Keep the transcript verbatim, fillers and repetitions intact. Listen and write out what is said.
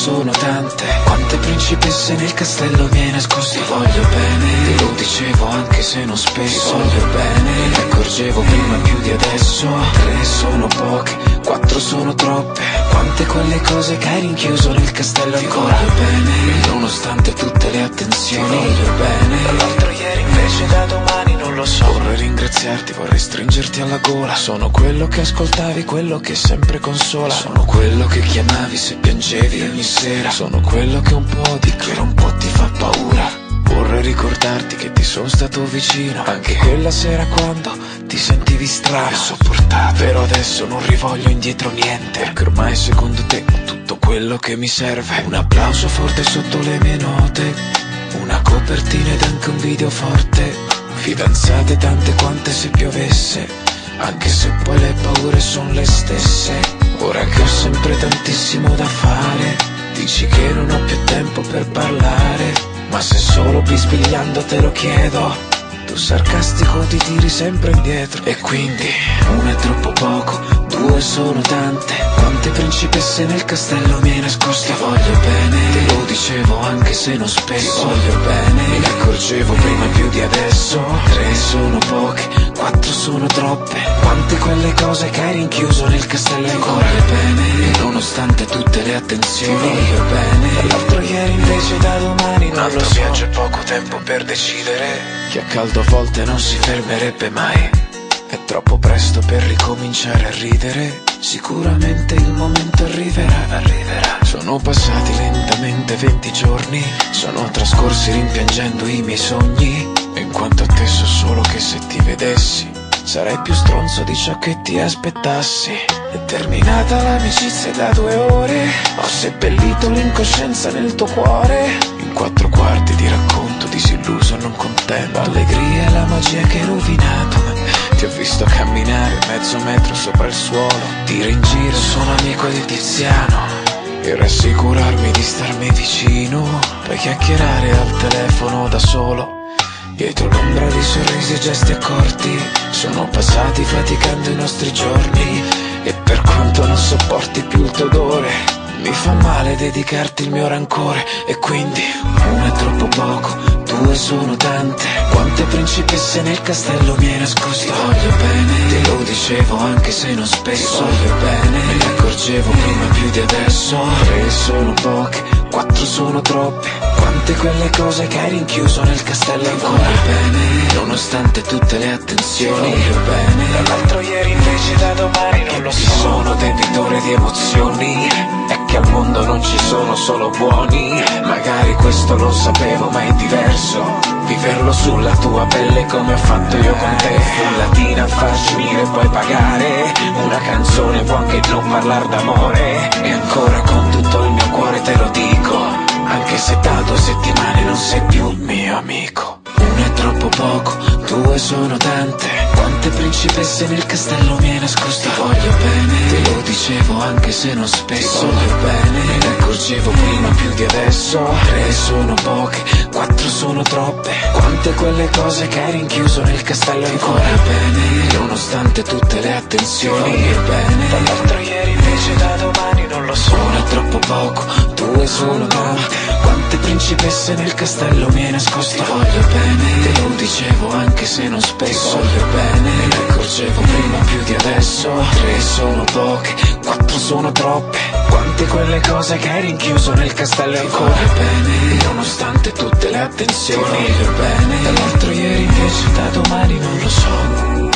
sono tante. Quante principesse nel castello mi hai nascosto. Ti voglio bene, te lo dicevo anche se non spesso. Ti voglio bene, me ne accorgevo prima più di adesso. Tre sono poche, quattro sono troppe. Quante quelle cose che hai rinchiuso nel castello ancora. Ti voglio bene, nonostante tutte le attenzioni. Ti voglio bene, dall'altro ieri invece da domani non lo so. Vorrei ringraziarti, vorrei stringerti alla gola. Sono quello che ascoltavi, quello che sempre consola. Sono quello che chiamavi se piangevi ogni sera. Sono quello che un po' di che un po' ti fa paura. Vorrei ricordarti che ti sono stato vicino anche quella sera quando ti sentivi strano e sopportato. Però adesso non rivoglio indietro niente, perché ormai secondo te ho tutto quello che mi serve. Un applauso forte sotto le mie note, una copertina ed anche un video forte. Fidanzate tante quante se piovesse, anche se poi le paure sono le stesse. Ora che ho sempre tantissimo da fare, dici che non ho più tempo per parlare. Ma se solo bisbigliando te lo chiedo, tu sarcastico ti tiri sempre indietro. E quindi uno è troppo poco, due sono tante. Quante principesse nel castello mi hai nascosto. Ti voglio bene, te lo dicevo anche se non spesso. Ti voglio bene, me ne accorgevo prima più di adesso. Tre sono poche, quattro sono troppe. Quante quelle cose che hai rinchiuso nel castello ancora. Ti voglio bene, e nonostante tutte le attenzioni. Ti voglio bene, dall'altro ieri invece da domani non lo so. Viaggio e poco tempo per decidere che a caldo a volte non si fermerebbe mai. È troppo presto per ricominciare a ridere. Sicuramente il momento arriverà, arriverà. Sono passati lentamente venti giorni, sono trascorsi rimpiangendo i miei sogni. E in quanto a te so solo che se ti vedessi sarei più stronzo di ciò che ti aspettassi. È terminata l'amicizia da due ore, ho seppellito l'incoscienza nel tuo cuore. In quattro quarti di racconto disilluso, non contento. L'allegria e la magia che hai rovinato. Ti ho visto camminare mezzo metro sopra il suolo, dire in giro sono amico di Tiziano e rassicurarmi di starmi vicino. Poi chiacchierare al telefono da solo, dietro l'ombra di sorrisi e gesti accorti. Sono passati faticando i nostri giorni e per quanto non sopporti più il tuo odore, mi fa male dedicarti il mio rancore. E quindi uno è troppo poco, due sono tante. Quante principesse nel castello mi hai nascosto. Ti voglio bene, te lo dicevo anche se non spesso. Ti voglio bene, me ne accorgevo prima più di adesso. Tre sono poche, quattro sono troppe. Quante quelle cose che hai rinchiuso nel castello ancora. Ti voglio bene, nonostante tutte le attenzioni. Ti voglio bene, dall'altro ieri invece da domani non lo so. Sono debitore di emozioni, è che al mondo non ci sono solo buoni. Magari questo lo sapevo ma è diverso viverlo sulla tua pelle come ho fatto io con te. Fullatina a farci unire e poi pagare. Una canzone può anche non parlar d'amore. E ancora con tutto il mio cuore te lo dico, anche se da due settimane non sei più mio amico. Uno è troppo poco, due sono tante. Quante principesse nel castello mi hai nascosto. Ti voglio bene, te lo dicevo anche se non spesso. Ti voglio bene, me ne accorgevo prima più di adesso. Tre sono poche, quattro sono troppe. Quante quelle cose che hai rinchiuso nel castello ancora. Ti voglio bene, nonostante tutte le attenzioni. Ti voglio bene, dall'altro ieri invece da domani non lo so. Uno è troppo poco, due sono tante. Quante principesse nel castello mi hai nascosto. Ti voglio bene, te lo dicevo anche se non spesso. Ti voglio bene, me ne accorgevo prima più di adesso. Tre sono poche, quattro sono troppe. Quante quelle cose che hai rinchiuso nel castello ancora. Ti voglio bene, nonostante tutte le attenzioni. Ti voglio bene, dall'altro ieri invece da domani non lo so.